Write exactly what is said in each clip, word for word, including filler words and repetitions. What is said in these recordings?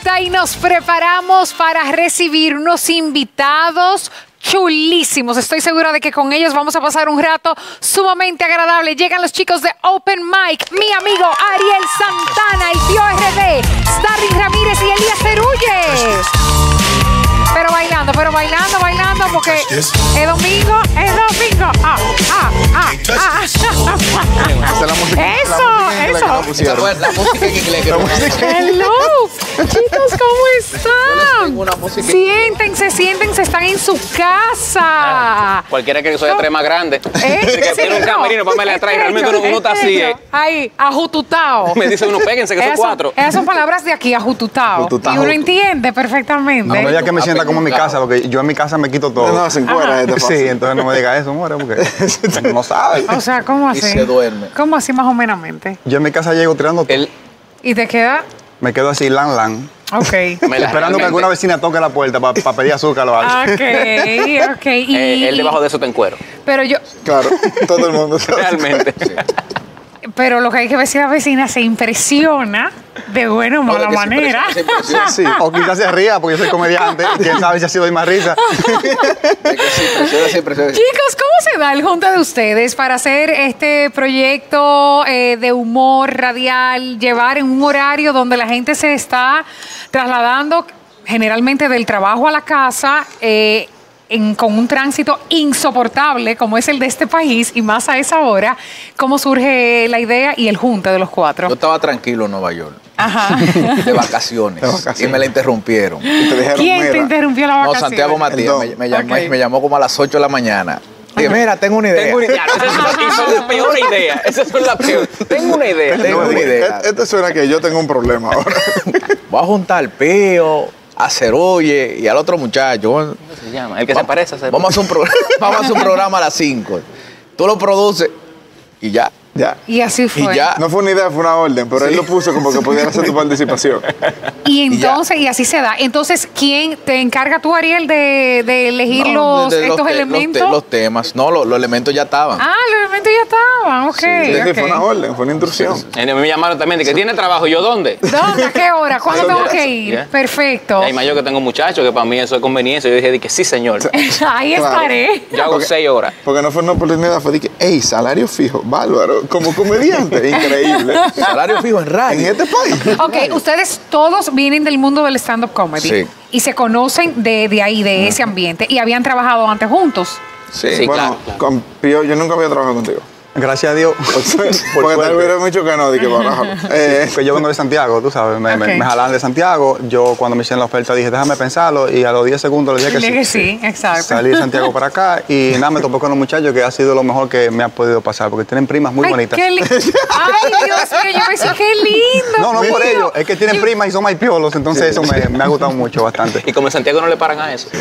vuelta y nos preparamos para recibir unos invitados chulísimos. Estoy segura de que con ellos vamos a pasar un rato sumamente agradable. Llegan los chicos de Open Mic, mi amigo Ariel Santana, el tío R D, Starling Ramírez y Elías Cerulle. Pero bailando, pero bailando, bailando, porque es domingo, es domingo. Ah, ah, ah, ah. Eso, eso. La música en inglés. Hello, chicos, ¿cómo están? Siéntense, siéntense, están en su casa. Ah, cualquiera que soy tres más grande. ¿Eh? Que Sí, tiene un no. camerino, póngale atrás. Y realmente uno, uno está así, ¿eh? Ahí, ajututao. Me dice uno, péguense que son Esas cuatro. Esas son palabras de aquí, ajututao. Ajututao. Y uno entiende perfectamente. No me diga que me sienta como en mi casa, porque yo en mi casa me quito todo. No, se encuera este paso. Sí, entonces no me diga eso, more, porque no sabe. O sea, ¿cómo así? Y se duerme. ¿Cómo así más o menos? Yo en mi casa llego tirando todo. Él, ¿Y te queda? Me quedo así, lan, lan. Ok. me la- Esperando que realmente, alguna vecina toque la puerta para pedir azúcar o algo. Ok, ok. Y, eh, él debajo de eso te encuero. Pero yo, Claro, todo el mundo sabe. Realmente. pero lo que hay que ver si la vecina se impresiona de buena o No, de mala que se manera. impresiona, se impresiona. Sí, o quizás se ría porque yo soy comediante. Quién sabe si así doy más risa. De que se impresiona, se impresiona. Chicos, ¿cómo se da el junta de ustedes para hacer este proyecto eh, de humor radial, llevar en un horario donde la gente se está trasladando generalmente del trabajo a la casa, eh, en- con un tránsito insoportable como es el de este país y más a esa hora? ¿Cómo surge la idea y el junta de los cuatro? Yo estaba tranquilo en Nueva York, Ajá. de vacaciones, De vacaciones. y me la interrumpieron. Y te dijeron, ¿Quién te mira, interrumpió la No, vacación? Santiago Matías me, me llamó, Ok. me llamó como a las ocho de la mañana. Dije, mira, tengo una idea. Tengo una idea. Esa es la, esa es la peor idea. Esa es la peor. Tengo una idea. Tengo no, una idea. Esto suena que yo tengo un problema ahora. Voy a juntar al Pío, a Ceroye y al otro muchacho. ¿Cómo se llama? El que se parece a ser. Vamos a hacer un, pro- vamos a hacer un programa a las cinco. Tú lo produces y ya. Ya. Y así fue. Y ya. No fue una idea, fue una orden, pero él lo puso como que pudiera hacer tu participación. Y entonces, y, así se da. Entonces, ¿quién te encarga tú, Ariel, de, de elegir No, los, de- de estos te- elementos? Los, te- los temas. No, los, los elementos ya estaban. Ah, los elementos ya estaban, ok. Es decir, ok. fue una orden, fue una instrucción. Eh, Me llamaron también de que tiene trabajo. ¿Y yo dónde? ¿Dónde? ¿A qué hora? ¿Cuándo Ya, tengo ya, que ir? ya. Perfecto. Y más yo que tengo muchachos, que para mí eso es conveniencia. Yo dije de que sí, señor. Ahí Claro. estaré. Yo hago Porque- seis horas. Porque no fue una oportunidad, fue de que, hey, salario fijo, bárbaro, como comediante, increíble. Salario fijo en En radio. este país. Ok, ustedes todos vienen del mundo del stand-up comedy. Sí. Y se conocen de, de ahí, de ese ambiente. Y habían trabajado antes juntos. Sí. Sí. Bueno, claro, claro. con Pío, yo nunca había trabajado contigo. Gracias a Dios. Porque tal hubiera mucho que no, de que barajo. Eh, Que yo vengo de Santiago, tú sabes, me, me- Ok. me jalaron de Santiago. Yo cuando me hicieron la oferta dije, déjame pensarlo, y a los diez segundos le dije que Dile sí. que sí, exacto. Salí de Santiago para acá y nada, me topé con los muchachos, que ha sido lo mejor que me ha podido pasar, porque tienen primas muy Ay, bonitas. qué li- Ay, Dios mío, yo me decía, qué lindo. No, no por tío. ello, es que tienen primas y son más piolos, entonces eso me, me ha gustado mucho bastante. Y como en Santiago no le paran a eso.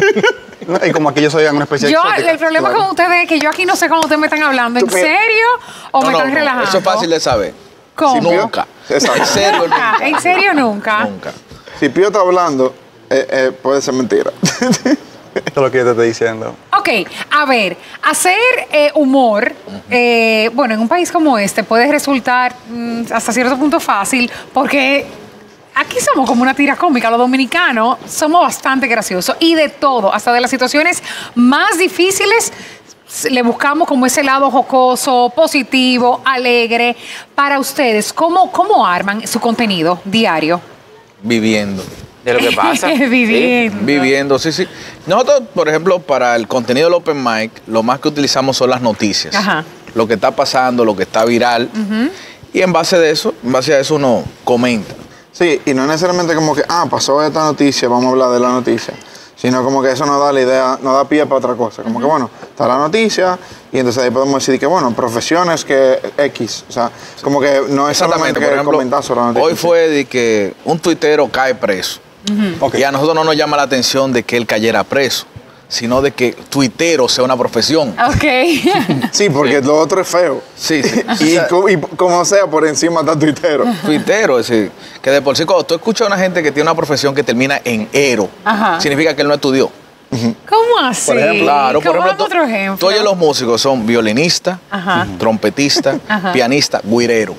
Y como aquí yo soy una especie de Yo, exótica, el problema claro. con ustedes es que yo aquí no sé cómo ustedes me están hablando. ¿En Tú, mira. serio o No, me no, están no, relajando? Eso es fácil de saber. ¿Cómo? Nunca. Exacto. En serio, Nunca. nunca. ¿En serio nunca? Nunca. Si Pío está hablando, eh, eh, puede ser mentira. Esto es lo que yo te estoy diciendo. Ok, a ver, hacer eh, humor, eh, bueno, en un país como este puede resultar mm, hasta cierto punto fácil porque aquí somos como una tira cómica, los dominicanos somos bastante graciosos y de todo, hasta de las situaciones más difíciles s- le buscamos como ese lado jocoso, positivo, alegre. Para ustedes, ¿cómo, cómo arman su contenido diario? Viviendo. De lo que pasa. Viviendo. Viviendo, sí, sí. Nosotros, por ejemplo, para el contenido del Open Mic, lo más que utilizamos son las noticias. Ajá. Lo que está pasando, lo que está viral. Y en base de eso, en base a eso uno comenta. Sí, y no necesariamente como que, ah, pasó esta noticia, vamos a hablar de la noticia. Sino como que eso nos da la idea, nos da pie para otra cosa. Como que, bueno, está la noticia y entonces ahí podemos decir que, bueno, profesiones que X. O sea, como que no es solamente por que ejemplo, comentar sobre la noticia. hoy fue de que un tuitero cae preso. Ok. Y a nosotros no nos llama la atención de que él cayera preso, sino de que tuitero sea una profesión. Ok. Sí, porque lo otro es feo. Sí, sí. Y, co- y como sea, por encima está tuitero. Tuitero, es decir, que de por sí cuando tú escuchas a una gente que tiene una profesión que termina en ero, Ajá. significa que él no estudió. ¿Cómo así? Por ejemplo, Claro, por ¿Cómo ejemplo, dame otro ejemplo? tú oyes los músicos, son violinistas, Ajá. trompetistas, Ajá. pianistas, guirero,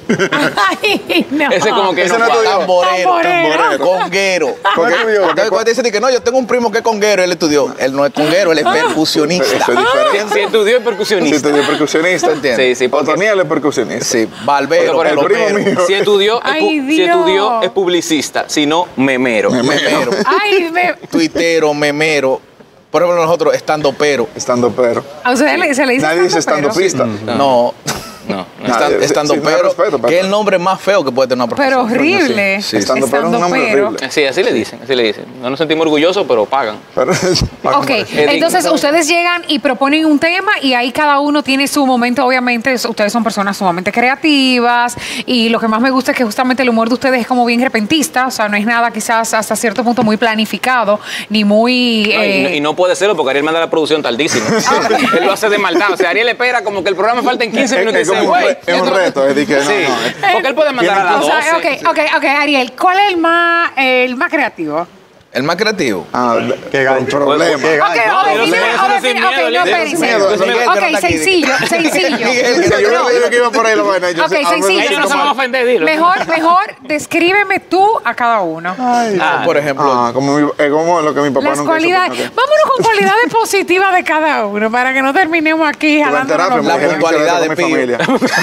Ay, no. Ese como que Ese no no es tu cuadra. tamborero, Tamborero. conguero. ¿Con qué estudió? Entonces, cuando dice que no, yo tengo un primo que es conguero, él estudió. Él no es conguero, él es percusionista. Eso es diferente. Si estudió es Si percusionista. estudió percusionista, ¿Entiendes? Sí, sí, porque- Otoniel es percusionista. Sí, Porque, barbero, por ejemplo, plomero, primo mío. si estudió, es, Ay, pu- si Dios. estudió es publicista, si no, memero. memero, Ay, me... tuitero, memero. Por ejemplo, nosotros, estando pero. Estando pero. A ustedes le- se le dice Nadie dice estando pero. pista. No. No, no. Estan- Nadie- estando sí, no hay pero, respeto, pero- que es el nombre más feo que puede tener una Pero profesión. horrible. Sí, sí. Estando pero es un nombre pero. horrible. Sí, así le dicen, así le dicen. No nos sentimos orgullosos, pero pagan. Pero- Ok, entonces ustedes llegan y proponen un tema y ahí cada uno tiene su momento, obviamente, ustedes son personas sumamente creativas y lo que más me gusta es que justamente el humor de ustedes es como bien repentista, o sea, no es nada quizás hasta cierto punto muy planificado, ni muy... No, y, eh, no, y no puede serlo porque Ariel manda la producción tardísimo. Él lo hace de maldad. O sea, Ariel espera como que el programa falta en quince Es- minutos y es dice, como un güey. re- es un esto- reto, es de que no, Sí, no, es- porque él puede mandar a las o sea, doce. ok, ok, ok, Ariel, ¿cuál es el más, el más creativo? El más creativo. Ah, Qué con gancho. problemas. Qué Ok, gancho. ok, Pero define- sin ok, miedo, define- sin ok, miedo, no, Miguel, espérense. sin miedo, Miguel, que no Ok, está aquí. sencillo, sencillo. Miguel, que Yo, no- yo, yo que iba por ahí la vaina. Yo Ok, sé- ah, sencillo. Ellos no se van a ofender, dilo. Mejor, mejor, descríbeme tú a cada uno. Ah, Por ejemplo, Ah, como, mi- es como lo que mi papá Las nunca hizo. cualidades. Ok. Vámonos con cualidades positivas de cada uno para que no terminemos aquí Tuve en jalando terapia, me La dijeron que puntualidad era con de mi Pío.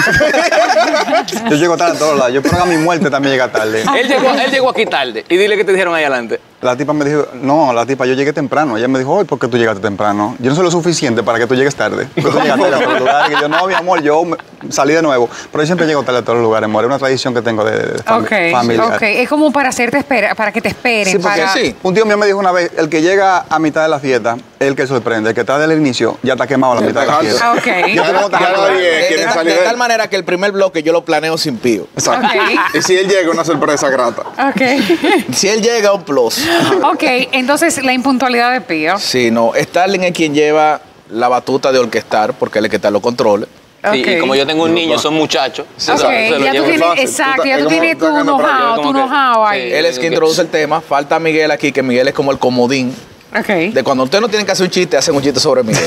familia. Yo llego tarde a todos lados. Yo creo que a mi muerte también llega tarde. él, llegó, él llegó aquí tarde. Y dile que te dijeron ahí adelante. La tipa me dijo, no, la tipa, yo llegué temprano. Ella me dijo, "Ay, ¿por qué tú llegaste temprano? Yo no soy lo suficiente para que tú llegues tarde. ¿Por qué tú llegas tarde a todos los lugares?" Y yo, no, mi amor, yo me- salí de nuevo. Pero yo siempre llego tarde a todos los lugares, amor. Es una tradición que tengo de, de fami- Ok, familiar. ok. Es como para hacerte espera, para que te esperen. Sí, porque para... sí. un tío mío me dijo una vez, el que llega a mitad de la fiesta es el que sorprende. El que está desde el inicio ya está quemado a la mitad de la está fiesta. Ah, ok. Yo tengo Ya tarde. nadie de, quiere de- salir de de tal él. manera que el primer bloque yo lo planeo sin Pío. Exacto. Ok. Y si él llega, una sorpresa grata. Ok. Si él llega, un plus. Ok, entonces la impuntualidad de Pío. Sí, no. Starling es quien lleva la batuta de orquestar, porque él es que está los controles. Sí, Ok. y como yo tengo un niño, son muchachos. Ok, se lo ya tú llevo. tienes, fácil. exacto, Tú ya estás- tú es tienes como tu sacando know-how, práctica, tu como que- know-how ahí. Sí. Él es quien introduce el tema. Falta Miguel aquí, que Miguel es como el comodín. Ok. De cuando usted no tiene que hacer un chiste, hacen un chiste sobre Miguel.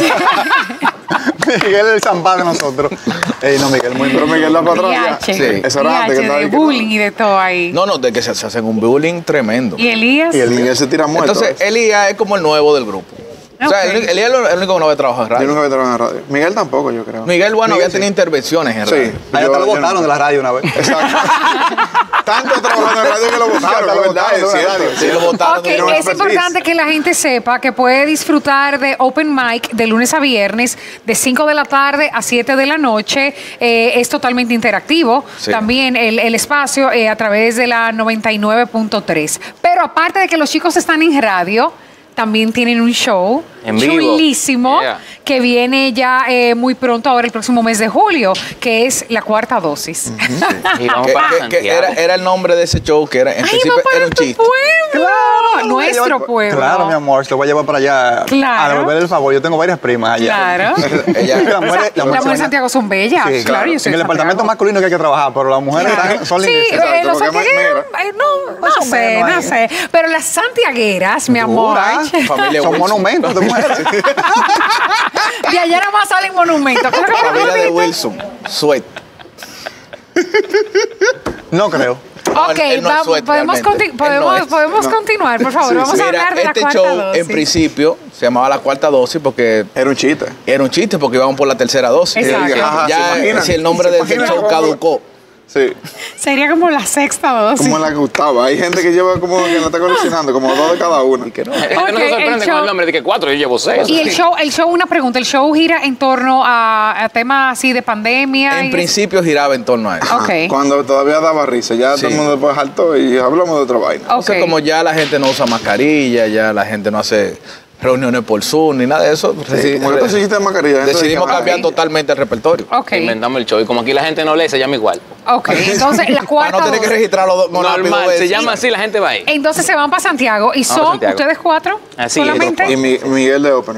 Miguel es el zampado de nosotros. Ey, no, Miguel, muy Pero Miguel da para atrás. Viache, Sí. Eso era antes que viache estaba de ahí que no. bullying y de todo ahí. No, no, de que se, se hacen un bullying tremendo. ¿Y Elías? Y el Miguel se tira muerto. Entonces, Elías es como el nuevo del grupo. O sea, Ok. el- Elías es el único que no va a trabajar en Yo radio. nunca había trabajado en radio. Miguel tampoco, yo creo. Miguel, bueno, había sí. tenido intervenciones en Sí. radio. Allá Yo- te lo yo botaron no. de la radio una vez. Exacto. Tanto trabajando en radio que lo botaron, Lo es verdad, botaron de es la cierto. radio. Sí, lo botaron Ok, de Tiene una es expertise. importante que la gente sepa que puede disfrutar de Open Mic de lunes a viernes, de cinco de la tarde a siete de la noche. Eh, es totalmente interactivo. Sí. También el, el espacio eh, a través de la noventa y nueve punto tres. Pero aparte de que los chicos están en radio, también tienen un show En vivo. chulísimo Yeah. que viene ya eh, muy pronto, ahora el próximo mes de julio, que es la cuarta dosis. Y vamos Que, para que- que Santiago. era, era el nombre de ese show, que era, en ¡Ay, principio va para era un tu chiste. pueblo! lo voy a Nuestro llevar- pueblo. Claro, mi amor, te lo voy a llevar para allá Claro. a devolver el favor. Yo tengo varias primas allá. Claro. Ella- Las O sea, mujeres- las las mujeres de mujeres- Santiago son bellas. Sí, claro, yo soy En el de departamento Santiago. masculino que hay que trabajar, pero las mujeres Claro. están- son Sí, lindas. eh, Exacto, los porque santiagueros, mira. eh, no, no Más o sé, menos no ahí. sé. Pero las santiagueras, mi amor, Dura. Familia Son Wilson. monumentos de mujeres. de allá nada más salen monumentos. ¿Qué es lo que Familia de bonito? Wilson. Sweat. No creo. No, Ok, él- él no es vamos, sweat podemos, realmente. conti- Él podemos, no es. podemos continuar, por favor. Vamos a Mira, hablar de la este cuarta show dosis. en principio se llamaba la cuarta dosis porque Era un chiste. era un chiste porque íbamos por la tercera dosis. Exacto. Ajá, ¿se Ya imaginan? si el nombre ¿Se del, del imaginan show cómo- caducó. Sí, Sería como la sexta dosis. como la que gustaba. Hay gente que lleva como que no está coleccionando, como dos de cada una. Y que no. Es que Ok, no se el sorprende show- con el nombre de que cuatro, yo llevo seis. Y el show, el show, una pregunta, el show gira en torno a, a temas así de pandemia. En y- principio giraba en torno a eso. Ok. Cuando todavía daba risa, ya Sí. todo el mundo después saltó y hablamos de otra vaina. Ok. Entonces, como ya la gente no usa mascarilla, ya la gente no hace reuniones por Zoom ni nada de eso, Sí, como que tú hiciste mascarilla. gente decidimos de que, cambiar ay, totalmente el repertorio. Ok, Inventamos el show. Y como aquí la gente no lee, se llama igual. ok. Entonces, la Para cuarta no tener que dosis. registrarlo do- no rápido Normal, dos se veces. llama así, la gente va ahí. Entonces se van para Santiago y Vamos a son Santiago. ustedes cuatro Así es. solamente. Y Mi- Miguel de Opener.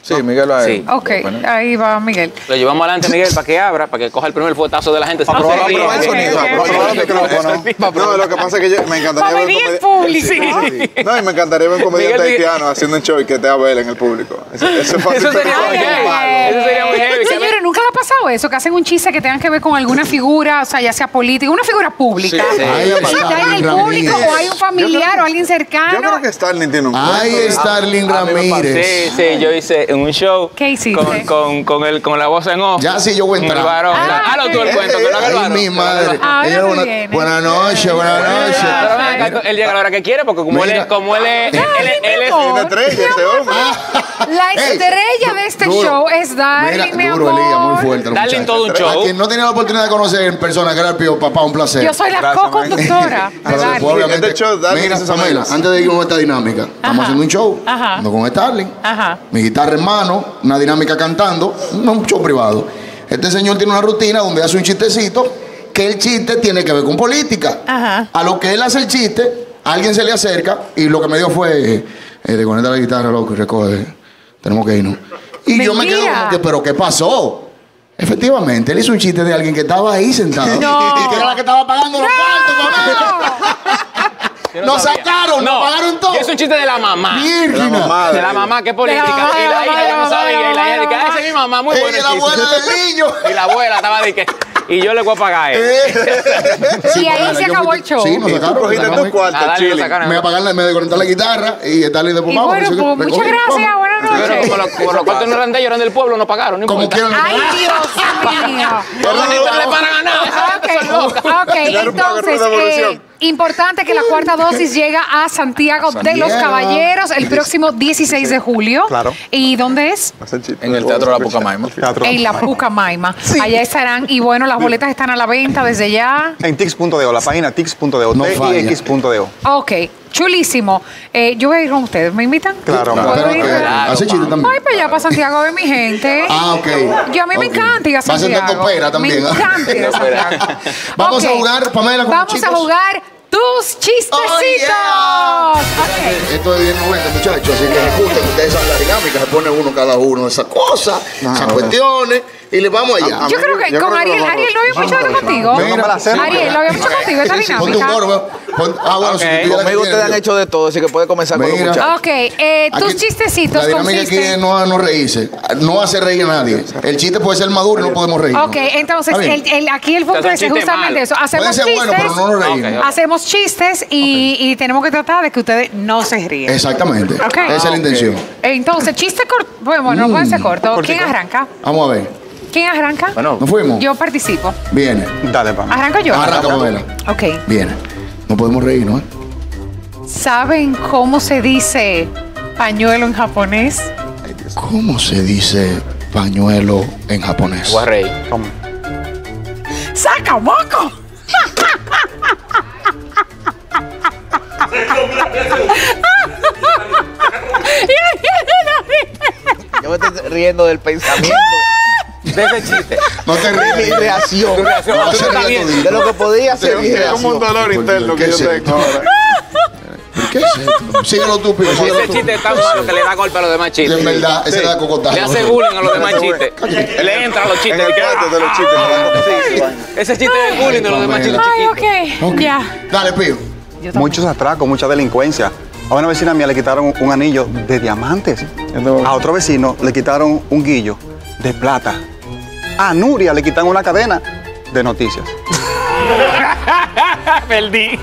Sí, Miguel va a Sí. Ok, ahí va Miguel. Lo llevamos adelante, Miguel, para que abra, para que coja el primer fuetazo de la gente. Para probar, Sí, probar el sí, sonido. sí, Para sí, probar sí, el sí, micrófono. sí. No, lo que pasa es que yo, me encantaría Para ver un venir en comediante. público. Sí, sí. No, y me encantaría ver un comediante Miguel, Miguel. haitiano haciendo un show y que te Abel en el público. Eso, eso es fácil. Eso sería muy heavy. Eso sería muy heavy. que Señores, ¿nunca le ha pasado eso? Que hacen un chiste que tengan que ver con alguna figura, o sea, ya sea política, una figura pública. Sí, sí. Ahí Y está en el Starling público Ramírez. o hay un familiar o alguien Yo cercano. creo que Starling tiene un Ahí cuento. Starling Sí, Ramírez. sí, yo hice en un show ¿Qué hiciste? con, con, con, el, con la voz en off. Ya sí, yo voy a Con el entrar. varón. Ah, Hazlo tú el ok. cuento, que lo haga el Ay, varón. mi madre. Ahora Ella, me buena- viene. buenas noches, buenas Pero noches. ven acá, él llega a la hora que quiere, porque como él Mira. es, como él es, él, Ay, es- mi él es, amor. Una estrella ese hombre. La Ey, estrella de este duro. show es Darling, mi Mira, duro, Elías, muy amor. fuerte. el Darling muchacho. todo un show. A quien no tenía la oportunidad de conocer en persona, que era el Pío, papá, un placer. Yo soy la Gracias, co-conductora de Pero después, Darling. obviamente, Este show, Darling mira, y sus Pamela, amigos. antes de ir con esta dinámica, estamos Ajá. haciendo un show, Ajá. ando con Starling, Ajá. mi guitarra en mano, una dinámica cantando, no un show privado. Este señor tiene una rutina donde hace un chistecito, que el chiste tiene que ver con política. Ajá. A lo que él hace el chiste, alguien se le acerca y lo que me dio fue, eh, eh, desconecta la guitarra, loco, y recoge, tenemos que irnos. Y yo me quedo Mentira. como que, ¿pero qué pasó? Efectivamente, él hizo un chiste de alguien que estaba ahí sentado. No. Y que era la que estaba pagando los cuartos, Pamela. Nos sabía. sacaron, nos pagaron todo. Y es un chiste de la mamá. Virgen. mamá. De la mamá que es política. De la mamá, y de la la hija mamá, ya no de la sabía. Y la mamá, hija de dice, la "Ah, esa es mi mamá, muy Ella buena. es la abuela del niño. Y la abuela estaba de que, y yo le voy a pagar. eh. Y ahí se yo acabó fui- el show. Sí, nos Y tú sacaron. cogiste nos tu sacaron. cuarto, A darle lo chile. sacaron. Me apagaron, me desconectaron la guitarra y Starling después Y vamos. bueno, Yo- pues, me muchas cogí, gracias, vamos. buenas Pero noches. como, lo- como los cuartos no eran de ellos, eran del pueblo, no pagaron, no Como importa. quieran. Ay, Dios mío. No, la gente no le pagan a nada. Ok, ok, Dar un pago, entonces, una devolución. eh, importante que la cuarta dosis llega a Santiago de los Santiago. Caballeros el próximo dieciséis de julio. Claro. ¿Y dónde es? Hace el chiste. En el Teatro La Pucamaima. Teatro. En la Pucamaima. Allá estarán. Y bueno, las boletas están a la venta desde ya. En tix punto de o, la página tix punto de o, No T falla. I X punto de o. Ok, chulísimo. Eh, yo voy a ir con ustedes. ¿Me invitan? Claro, ¿Puedo Pero, ir? eh, Claro, hace chiste vamos. también. Voy para allá, para Santiago, a ver mi gente. Ah, ok. Yo a mí me Ok. encanta ir a Va a ser de Santiago. topera también. Me ¿ah? encanta ir a Santiago. Vamos a Ok. jugar, Pamela, con los Vamos a chicos. jugar tus chistecitos. Oh, Ok. Esto es bien noventa, muchachos, así que recuerden que ustedes saben la dinámica, se pone uno cada uno de esas cosas, Ah, esas bueno. cuestiones, y le vamos allá. A- a Yo mí- creo que yo con creo que Ariel, vamos- Ariel, ¿lo habíamos vamos hecho a ver. contigo? Yo no me la sé, porque- Ariel, ¿lo habíamos hecho contigo esta Ponte un dinámica? gorro, pon- ah, bueno, si Ok. tú quieres Conmigo que ustedes han tiene- hecho de todo, así que puede comenzar con los Mira. muchachos. Ok, eh, tus Aquí- chistecitos La dinámica aquí es consisten... no, no reírse, no hacer reír a nadie. El chiste puede ser maduro y no podemos reír. Ok, entonces Está bien. el, el- aquí el punto Hacen es chistes justamente malos. eso. Hacemos Puede ser chistes, bueno, pero no nos reímos. Ok, ok. hacemos chistes y, y tenemos que tratar de que ustedes no se ríen. Exactamente. Ok. Esa es la intención. Entonces, chiste corto. Bueno, bueno, no puede ser corto. ¿Quién arranca? Vamos a ver. ¿Quién arranca? Bueno, ¿Nos fuimos? Yo participo. Viene. Dale, Pam. ¿Arranco yo? Arranca, Pamela. Ok. Viene. No podemos reír, ¿no? ¿Saben cómo se dice pañuelo en japonés? ¿Cómo se dice pañuelo en japonés? voy a reír. Toma. ¡Sacamoco! Yo me estoy riendo del pensamiento, De ese chiste. No te de mi ríes. reacción, Tu reacción. No Tú se no ríe estás viendo. todito. de lo que podía ser mi Es reacción. como un dolor interno que ¿Qué yo es tengo ahora. ¿Qué es esto? Síguelo tú, Pío. síguelo Ese tú. chiste es tan malo que le da golpe a los demás chistes. En verdad, ese da cocotazo. Le hace bullying a los demás chistes. Le entra a los En chistes. el de que, cuarto de los ah, chistes. sí, sí. Ese chiste es bullying de los demás chistes Ay, chiquitos. ok. Ok. Ya. Dale, Pío. Muchos atracos, mucha delincuencia. A una vecina mía le quitaron un, un anillo de diamantes. A otro vecino le quitaron un guillo de plata. A Nuria le quitaron una cadena de noticias. Perdí.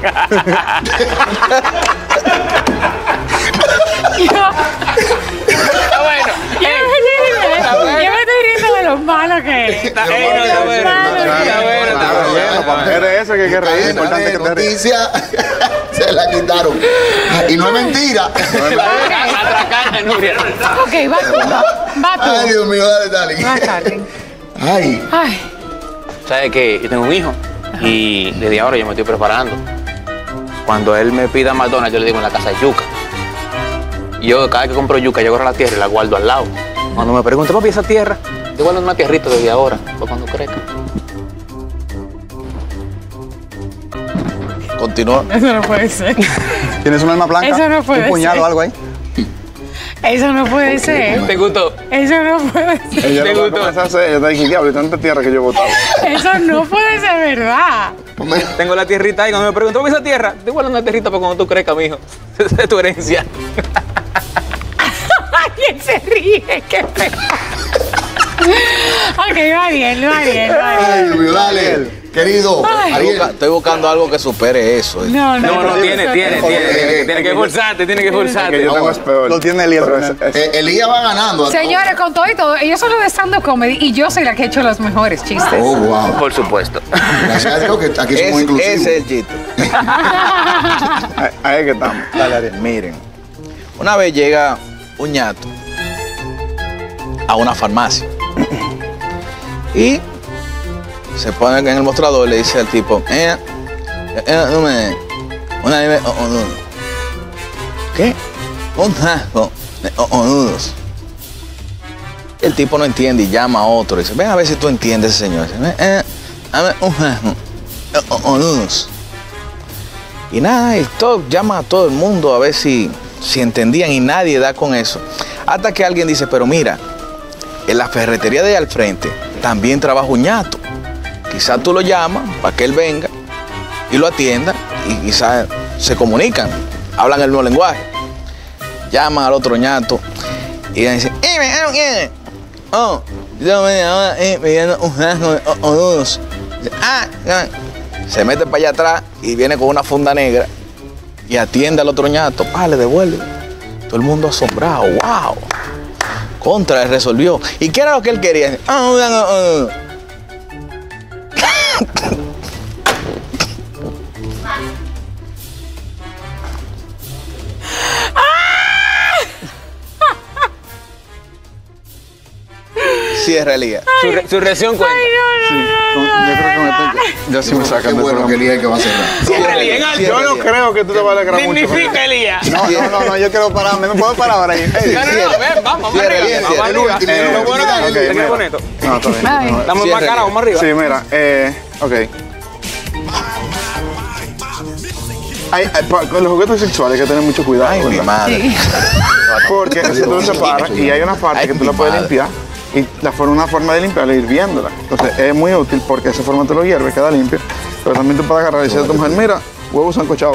Está bueno. Yo me estoy riendo de lo malo que es. Está ey, no, está bueno. Está bueno, está bueno. Bueno, es de eso que hay que reír. Cadena Importante de que te rías. noticia se la quitaron. Y no es mentira. Atracar a Nuria. Ok, va tú. Va Ay, tú. Dios mío, dale, dale. Va, Carmen. Ay, Ay. ¿Sabes qué? Yo tengo un hijo y desde ahora yo me estoy preparando. Cuando él me pida McDonald's, yo le digo en la casa de yuca. Y yo cada vez que compro yuca, yo agarro la tierra y la guardo al lado. Cuando me preguntan, papi, esa tierra, yo guardo una tierrita desde ahora, para cuando crezca. Continúa. Eso no puede ser. ¿Tienes un arma blanca? Eso no puede ¿Un puñal ser. o algo ahí? Eso no puede ser. ¿Te gustó? Eso no puede ser. Ella ¿Te lo va a gustó? comenzar a hacer, ella está diciendo, diablo, y tanta tierra que yo he botado. Eso no puede ser verdad. Tengo la tierrita ahí. Cuando me preguntan, ¿qué es esa tierra? Te guardo una tierrita para cuando tú crezcas, mijo. Esa es tu herencia. Alguien se ríe. Qué feo. Ok, va bien, va bien, va bien. Ay, Dios mío, dale. Querido, Ay. Estoy, Ariel. busca- estoy buscando algo que supere eso. ¿eh? No, no, No, no, tiene, tiene, tiene. Tiene, tiene que esforzarte, tiene que Que esforzarte. yo tengo es peor. Lo tiene Elías. Pero es- es- Eh, Elías va ganando. Señores, con todo y todo, ellos son los de stand-up comedy y yo soy la que he hecho los mejores chistes. Oh, wow. Por supuesto. Gracias a Dios que aquí somos Es- inclusivos. ese es el chiste. ahí- ahí es que estamos. Dale, Ariel. Miren, una vez llega un ñato a una farmacia y se pone en el mostrador y le dice al tipo, eh, eh, no me- una vez, oh, oh, no. ¿Qué? Un tajo de oh, oh, nudos. El tipo no entiende y llama a otro y dice, ven a ver si tú entiendes, señor. Dice, eh, dame un tajo de oh, oh, nudos. Y nada, y todo, llama a todo el mundo a ver si, si entendían y nadie da con eso. Hasta que alguien dice, pero mira, en la ferretería de ahí al frente también trabaja un ñato. Quizás tú lo llamas para que él venga y lo atienda y quizás se comunican, hablan el mismo lenguaje. Llaman al otro ñato y dicen, ¡eh, me no quiere! Oh, yo me llamo eh, pidiendo un rasgo de onudos. Ah, ah. Se mete para allá atrás y viene con una funda negra y atiende al otro ñato. Ah, le devuelve. Todo el mundo asombrado. ¡Wow! Contra, él resolvió. ¿Y qué era lo que él quería? Ah, ah, ah, ah. Cierra el día. Su, re- su reacción cuenta. Sí, con- yo creo que con esto ya sí me Qué sacan de bueno que programa. Elías que va a cerrar. Cierra el día en alto. Yo no creo que tú te vas a alegrar mucho. con Significa Elías. No, no, no, no, yo quiero pararme. ¿Me puedo parar ahora ahí? Ey, No, no, no, ven, vamos, vamos Cierra, arriba. cierra, Vamos cierra. arriba. Eh, Lo bueno ok, que mira. tenés bonito. No, está bien. Ay. No, Estamos Cierra más cara, el vamos arriba. Sí, mira, eh, ok. Hay, hay- pa- con los juguetes sexuales hay que tener mucho cuidado. Ay, mi ¿verdad? madre. Sí. Porque si tú lo separas y hay una parte Ay, que tú mi la puedes madre. limpiar y la forma, una forma de limpiarla es hirviéndola. Entonces es muy útil porque de esa forma te lo hierves, queda limpio. Pero también tú puedes agarrar y decirle a tu mujer, mira, huevos sancochados.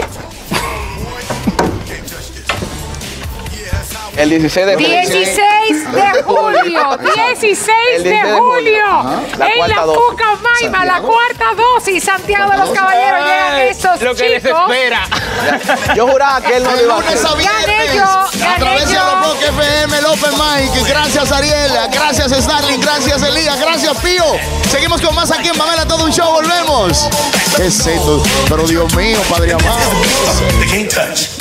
El dieciséis de julio. dieciséis de julio, dieciséis El de dieciséis de julio. julio, Ajá. La en cuarta la dosis. Pucamaima, la cuarta dosis, Santiago de los Caballeros, llegan estos Lo que les chicos. espera. Yo juraba que él no De lo iba a lunes hacer. a viernes, Gané yo, a gané través de yo. los Rock F M, el Open Mic. Gracias, Ariel. Gracias, Starling. Gracias, Elías. Gracias, Pío. Seguimos con más aquí en Pamela Todo un Show. Volvemos. ¿Qué es esto? Pero Dios mío, Padre amado. They can't touch.